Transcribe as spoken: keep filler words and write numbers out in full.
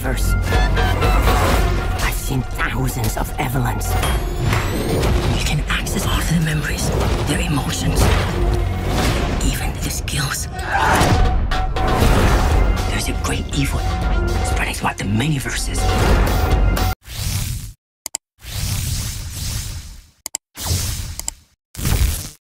universe. I've seen thousands of Evelyns. You can access all of their memories, their emotions, even their skills. There's a great evil spreading throughout the many verses.